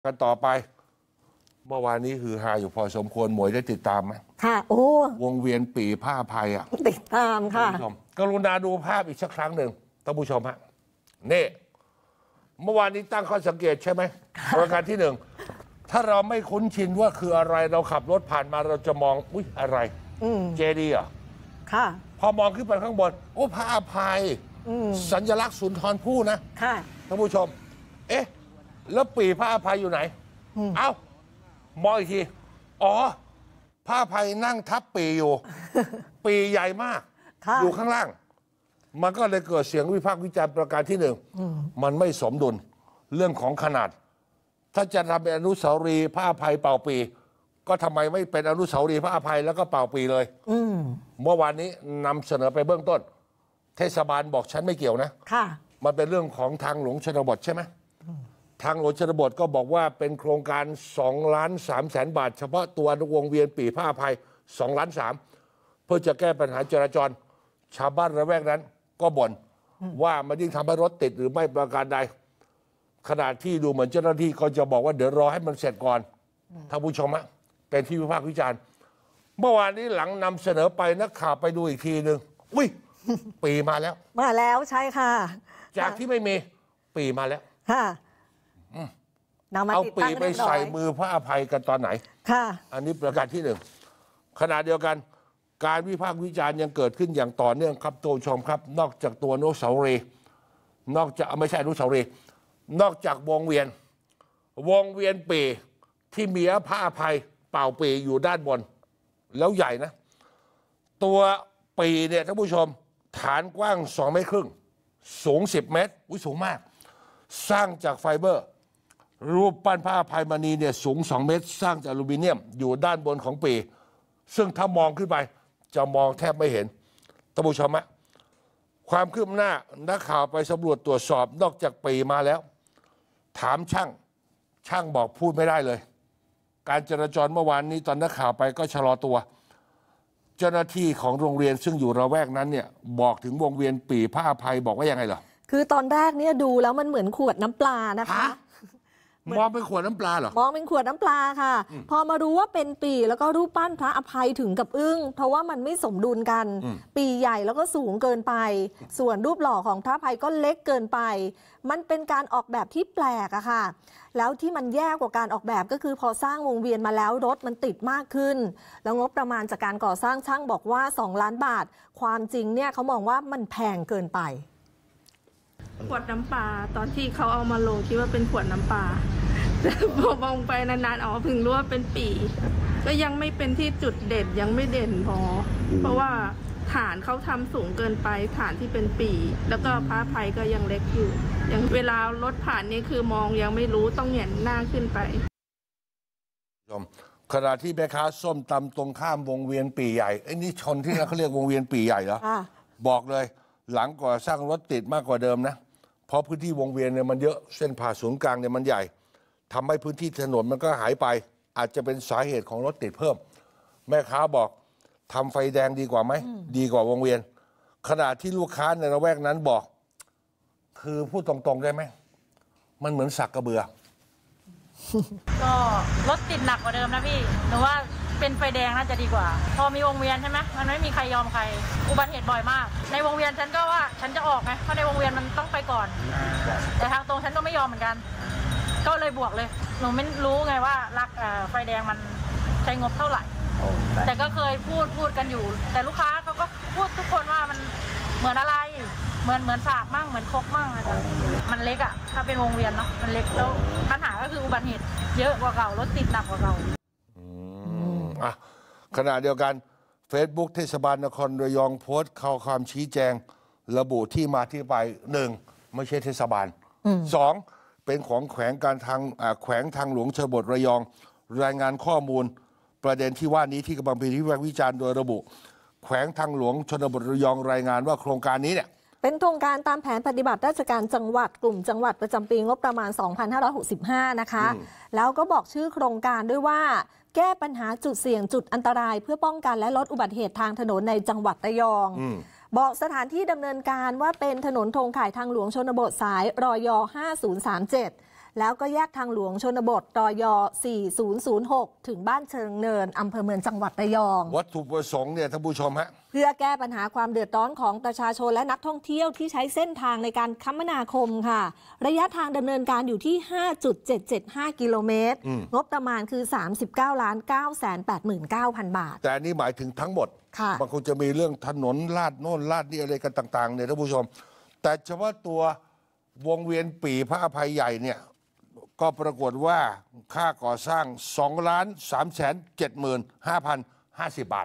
กันต่อไปเมื่อวานนี้คือฮาอยู่พอสมควรหมวยได้ติดตามไหมค่ะโอ้วงเวียนปีผ้าภัยอ่ะติดตามค่ะกรุณาดูภาพอีกสักครั้งหนึ่งท่านผู้ชมฮะนี่เมื่อวานนี้ตั้งข้อสังเกตใช่ไหมประการที่หนึ่งถ้าเราไม่คุ้นชินว่าคืออะไรเราขับรถผ่านมาเราจะมองอุ๊ยอะไรเจดีย์อ่ะค่ะพอมองขึ้นไปข้างบนโอ้ผ้าภัยสัญลักษณ์สุนทรภู่นะค่ะท่านผู้ชมเอ๊ะแล้วปีผ้าภัยอยู่ไหนเอ้ามองอีกทีอ๋อผ้าภัยนั่งทับปีอยู่ ปีใหญ่มากอยู่ข้างล่างมันก็เลยเกิดเสียงวิพากษ์วิจารณ์ประการที่หนึ่งมันไม่สมดุลเรื่องของขนาดถ้าจะทำเป็นอนุสาวรีย์ผ้าภัยเป่าปีก็ทำไมไม่เป็นอนุสาวรีย์ผ้าภัยแล้วก็เป่าปีเลยเมื่อวานนี้นำเสนอไปเบื้องต้นเทศบาลบอกฉันไม่เกี่ยวนะมันเป็นเรื่องของทางหลวงชนบทใช่ไหมทางหลวงชนบทก็บอกว่าเป็นโครงการ2,300,000 บาทเฉพาะตัววงเวียนปีผ้าภัย2,300,000เพื่อจะแก้ปัญหาจราจรชาวบ้านระแวกนั้นก็บ่นว่ามันยิ่งทำให้รถติดหรือไม่ประการใดขณะที่ดูเหมือนเจ้าหน้าที่ก็จะบอกว่าเดี๋ยวรอให้มันเสร็จก่อนท่านผู้ชมฮะเป็นที่วิพากษ์วิจารณ์เมื่อวานนี้หลังนำเสนอไปนักข่าวไปดูอีกทีหนึ่งอุ้ยปีมาแล้วใช่ค่ะจากที่ไม่มีปีมาแล้วค่ะเอาปีไปใส่มือพระอภัยกันตอนไหนค่ะอันนี้ประการที่หนึ่งขณะเดียวกันการวิพากษ์วิจารณ์ยังเกิดขึ้นอย่างต่อเนื่องครับตัวชมครับนอกจากตัวอนุสาวรีย์นอกจากไม่ใช่อนุสาวรีย์นอกจากวงเวียนปีที่มีพระอภัยเป่าปีอยู่ด้านบนแล้วใหญ่นะตัวปีเนี่ยท่านผู้ชมฐานกว้าง2 เมตรครึ่งสูง10 เมตรสูงมากสร้างจากไฟเบอร์รูปปั้นพระอภัยมณีเนี่ยสูง2 เมตรสร้างจากอลูมิเนียมอยู่ด้านบนของปีซึ่งถ้ามองขึ้นไปจะมองแทบไม่เห็นท่านผู้ชมฮะความคืบหน้านักข่าวไปสำรวจตรวจสอบนอกจากปีมาแล้วถามช่างบอกพูดไม่ได้เลยการจราจรเมื่อวานนี้ตอนนักข่าวไปก็ชะลอตัวเจ้าหน้าที่ของโรงเรียนซึ่งอยู่ระแวกนั้นเนี่ยบอกถึงวงเวียนปีผ้าอภัยบอกว่ายังไงเหรอคือตอนแรกเนี่ยดูแล้วมันเหมือนขวดน้ำปลานะคะมองเป็นขวดน้ำปลาเหรอมองเป็นขวดน้ำปลาค่ะพอมารู้ว่าเป็นปีแล้วก็รูปปั้นพระอภัยถึงกับอึ้งเพราะว่ามันไม่สมดุลกันปีใหญ่แล้วก็สูงเกินไปส่วนรูปหล่อของพระอภัยก็เล็กเกินไปมันเป็นการออกแบบที่แปลกอะค่ะแล้วที่มันแย่กว่าการออกแบบก็คือพอสร้างวงเวียนมาแล้วรถมันติดมากขึ้นแล้วงบประมาณจากการก่อสร้างช่างบอกว่า2 ล้านบาทความจริงเนี่ยเขามองว่ามันแพงเกินไปขวดน้ำปลาตอนที่เขาเอามาลงคิดว่าเป็นขวดน้ำปลาแต่พอมองไปนานๆเพิ่งรู้ว่าเป็นปีก็ยังไม่เป็นที่จุดเด่นยังไม่เด่นพอเพราะว่าฐานเขาทำสูงเกินไปฐานที่เป็นปีแล้วก็พระอภัยก็ยังเล็กอยู่ยังเวลารถผ่านนี่คือมองยังไม่รู้ต้องแหงนหน้าขึ้นไปขณะที่แม่ค้าส้มตำตรงข้ามวงเวียนปีใหญ่ไอ้นี่ชนที่เขาเรียกวงเวียนปีใหญ่เหรอบอกเลยหลังก่อสร้างรถติดมากกว่าเดิมนะเพราะพื้นที่วงเวียนเนี่ยมันเยอะเส้นผ่าศูนย์กลางเนี่ยมันใหญ่ทำให้พื้นที่ถนนมันก็หายไปอาจจะเป็นสาเหตุของรถติดเพิ่มแม่ค้าบอกทำไฟแดงดีกว่าไหมดีกว่าวงเวียนขณะที่ลูกค้าในละแวกนั้นบอกคือพูดตรงๆได้ไหมมันเหมือนสักกระเบือก็รถติดหนักกว่าเดิมนะพี่หนูว่าเป็นไฟแดงน่าจะดีกว่าพอมีวงเวียนใช่ไหมมันไม่มีใครยอมใครอุบัติเหตุบ่อยมากในวงเวียนฉันก็ว่าฉันจะออกไงเพราะในวงเวียนมันต้องไปก่อนแต่ทางตรงฉันก็ไม่ยอมเหมือนกันก็เลยบวกเลยหนูไม่รู้ไงว่าไฟแดงมันใช้งบเท่าไหร่แต่ก็เคยพูดกันอยู่แต่ลูกค้าเขาก็พูดทุกคนว่ามันเหมือนอะไรเหมือนสากมั่งเหมือนคกมั่งอาจารย์มันเล็กอ่ะถ้าเป็นวงเวียนเนาะมันเล็กแล้วปัญหาก็คืออุบัติเหตุเยอะกว่าเก่ารถติดหนักกว่าเก่าขณะเดียวกัน Facebook เทศบาลนครระยองโพสต์ข้อความชี้แจงระบุที่มาที่ไป1ไม่ใช่เทศบาล2เป็นของแขวงทางหลวงชนบทระยองรายงานข้อมูลประเด็นที่ว่านี้ที่กำลังเป็นที่วิจารณ์โดยระบุแขวงทางหลวงชนบทระยองรายงานว่าโครงการนี้เนี่ยเป็นโครงการตามแผนปฏิบัติราชการจังหวัดกลุ่มจังหวัดประจำปีงบประมาณ 2565 นะคะแล้วก็บอกชื่อโครงการด้วยว่าแก้ปัญหาจุดเสี่ยงจุดอันตรายเพื่อป้องกันและลดอุบัติเหตุทางถนนในจังหวัดระยองบอกสถานที่ดำเนินการว่าเป็นถนนธงข่ายทางหลวงชนบทสายรย 5037 แล้วก็แยกทางหลวงชนบทรย4006 ถึงบ้านเชิงเนินอำเภอเมืองจังหวัดระยองวัตถุประสงค์เนี่ยท่านผู้ชมฮะเพื่อแก้ปัญหาความเดือดร้อนของประชาชนและนักท่องเที่ยวที่ใช้เส้นทางในการคมนาคมค่ะระยะทางดำเนินการอยู่ที่ 5.775 กิโลเมตรงบประมาณคือ 39,989,000 บาทแต่นี่หมายถึงทั้งหมดบางคนจะมีเรื่องถนนลาดโน่นลาดนี่อะไรกันต่างๆเนี่ยท่านผู้ชมแต่เฉพาะตัววงเวียนปี่พระอภัยใหญ่เนี่ยก็ปรากฏว่าค่าก่อสร้าง 2,375,050 บาท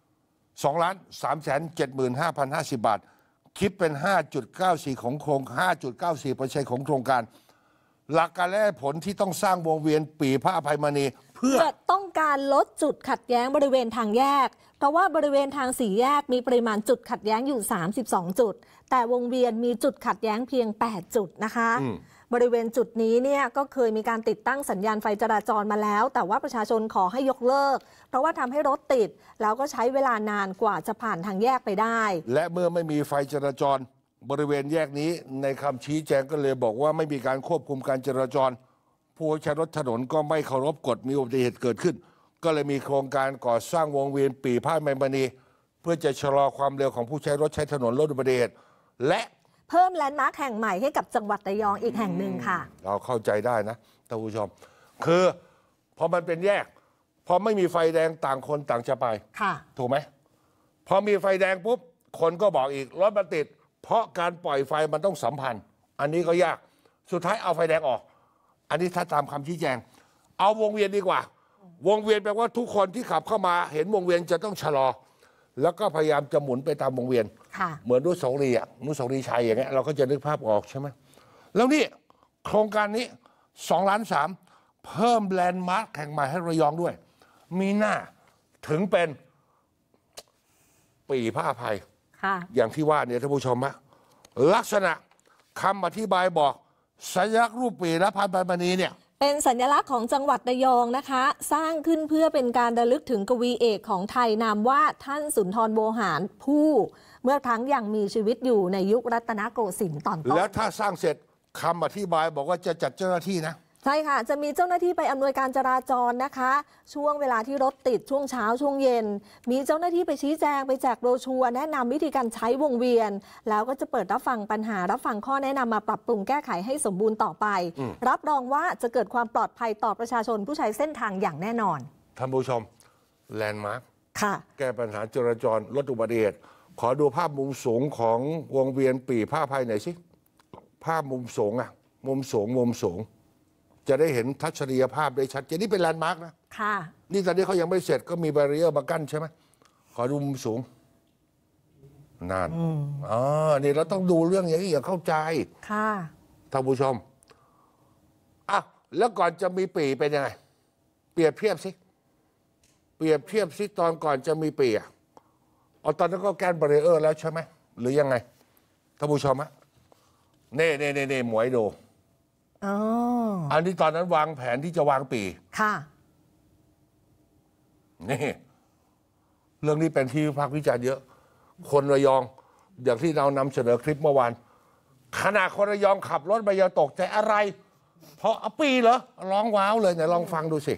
2,375,050 บาทคิดเป็น 5.94% ของโครง 5.94% ของโครงการหลักการและผลที่ต้องสร้างวงเวียนปี่พระอภัยมณีเพื่อต้องการลดจุดขัดแย้งบริเวณทางแยกเพราะว่าบริเวณทาง4แยกมีปริมาณจุดขัดแย้งอยู่32จุดแต่วงเวียนมีจุดขัดแย้งเพียง8จุดนะคะบริเวณจุดนี้เนี่ยก็เคยมีการติดตั้งสัญญาณไฟจราจรมาแล้วแต่ว่าประชาชนขอให้ยกเลิกเพราะว่าทำให้รถติดแล้วก็ใช้เวลานานกว่าจะผ่านทางแยกไปได้และเมื่อไม่มีไฟจราจรบริเวณแยกนี้ในคำชี้แจงก็เลยบอกว่าไม่มีการควบคุมการจราจรผู้ใช้รถถนนก็ไม่เคารพกฎมีอุบัติเหตุเกิดขึ้นก็เลยมีโครงการก่อสร้างวงเวียนปี่พระอภัยมณีเพื่อจะชะลอความเร็วของผู้ใช้รถใช้ถนนลดอุบัติเหตุและเพิ่มแลนด์มาร์คแห่งใหม่ให้กับจังหวัดระยองอีกแห่งหนึ่งค่ะเราเข้าใจได้นะท่านผู้ชมคือพอมันเป็นแยกพอไม่มีไฟแดงต่างคนต่างจะไปถูกไหมพอมีไฟแดงปุ๊บคนก็บอกอีกรถมันติดเพราะการปล่อยไฟมันต้องสัมพันธ์อันนี้ก็ยากสุดท้ายเอาไฟแดงออกอันนี้ถ้าตามคำชี้แจงเอาวงเวียนดีกว่าวงเวียนแปลว่าทุกคนที่ขับเข้ามาเห็นวงเวียนจะต้องชะลอแล้วก็พยายามจะหมุนไปตามวงเวียนเหมือนอนุสาวรีย์อนุสาวรีย์ชัยอย่างเงี้ยเราก็จะนึกภาพออกใช่ไหมแล้วนี่โครงการนี้2.3 ล้านเพิ่มแลนด์มาร์คแห่งใหม่ให้ระยองด้วยมีหน้าถึงเป็นปี่พระอภัยอย่างที่ว่าเนี่ยท่านผู้ชมฮะลักษณะคำอธิบายบอกสัญลักษณ์รูปปี่และพระอภัยมณีเนี่ยเป็นสัญลักษณ์ของจังหวัดระยองนะคะสร้างขึ้นเพื่อเป็นการระลึกถึงกวีเอกของไทยนามว่าท่านสุนทรโวหารผู้เมื่อครั้งยังมีชีวิตอยู่ในยุครัตนโกสินทร์ตอนต้นแล้วถ้าสร้างเสร็จคำอธิบายบอกว่าจะจัดเจ้าหน้าที่นะใช่ค่ะจะมีเจ้าหน้าที่ไปอำนวยการจราจรนะคะช่วงเวลาที่รถติดช่วงเช้าช่วงเย็นมีเจ้าหน้าที่ไปชี้แจงไปแจกโบรชัวร์แนะนำวิธีการใช้วงเวียนแล้วก็จะเปิดรับฟังปัญหารับฟังข้อแนะนำมาปรับปรุงแก้ไขให้สมบูรณ์ต่อไปรับรองว่าจะเกิดความปลอดภัยต่อประชาชนผู้ใช้เส้นทางอย่างแน่นอนท่านผู้ชมแลนด์มาร์คค่ะแก้ปัญหาจราจรลดอุบัติเหตุขอดูภาพมุมสูงของวงเวียนปี่พระอภัยหน่อยสิภาพมุมสูงมุมสูงจะได้เห็นทัศนียภาพได้ชัดเจนนี่เป็นแลนด์มาร์กนะค่ะนี่ตอนนี้เขายังไม่เสร็จก็มีแบรีเออร์มากั้นใช่ไหมขอดูมุมสูงนานนี่เราต้องดูเรื่องอย่างนี้อย่าเข้าใจค่ะท่านผู้ชมแล้วก่อนจะมีปี่เป็นยังไงเปรียบเทียบสิตอนก่อนจะมีปี่ตอนนั้นก็แก้นแบรีเออร์แล้วใช่ไหมหรือยังไงท่านผู้ชมเน่หมวยดูอันนี้ตอนนั้นวางแผนที่จะวางปี่ค่ะนี่เรื่องนี้เป็นที่วิพากษ์วิจารณ์เยอะคนระยองอย่างที่เรานำเสนอคลิปเมื่อวานขณะคนระยองขับรถไปยังตกใจอะไรเพราะปี่เหรอร้องว้าวเลยไหนลองฟังดูสิ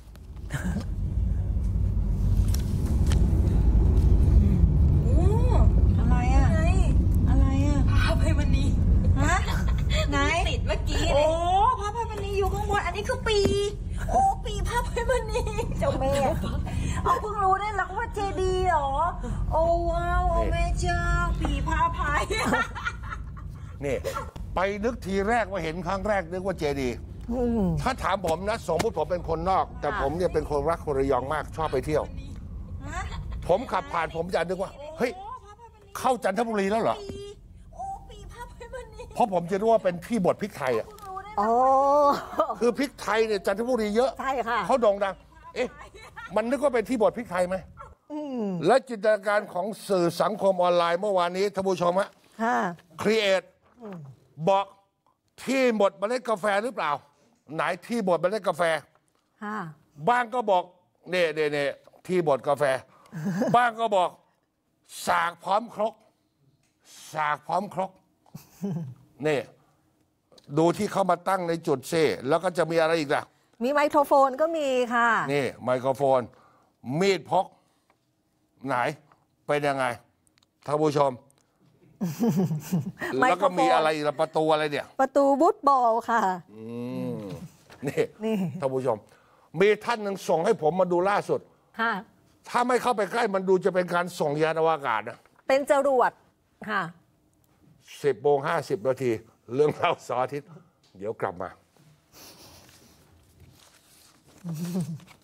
ไหนติดเมื่อกี้เลยพระอภัยมณีอยู่ข้างบนอันนี้คือปีปีพระอภัยมณีเจ้าแม่เพิ่งรู้ได้แล้วว่าเจดีย์เหรอว้าวแม่เจ้าปีพระอภัยนี่ไปนึกทีแรกว่าเห็นครั้งแรกนึกว่าเจดีย์ถ้าถามผมนะสมมติผมเป็นคนนอกแต่ผมเนี่ยเป็นคนรักคนระยองมากชอบไปเที่ยวผมขับผ่านผมจะนึกว่าเฮ้ยเข้าจันทบุรีแล้วเหรอเพราะผมจะรู้ว่าเป็นที่บดพริกไทยคือพริกไทยเนี่ยจันทบุรีเยอะใช่ค่ะเขาโด่งดังมันนึกว่าเป็นที่บดพริกไทยไหมและจินตนาการของสื่อสังคมออนไลน์เมื่อวานนี้ท่านผู้ชมครีเอทบอกที่บดเมล็ดกาแฟหรือเปล่าไหนที่บดเมล็ดกาแฟบ้างก็บอกเนี่ยที่บดกาแฟบ้างก็บอกสากพร้อมครกนี่ดูที่เขามาตั้งในจุดเซแล้วก็จะมีอะไรอีกล่ะมีไมโครโฟนก็มีค่ะนี่ไมโครโฟน มีดพก ไหน เป็นยังไงท่านผู้ชม แล้วก็มีอะไรอีกล่ะประตูอะไรเนี่ยประตูบูทบอลค่ะนี่ท่านผู้ชม มีท่านหนึ่งส่งให้ผมมาดูล่าสุดค่ะถ้าไม่เข้าไปใกล้มันดูจะเป็นการส่งยานอวกาศนะเป็นจรวดค่ะ 10:50 เรื่องเล่าเสาร์อาทิตย์เดี๋ยวกลับมา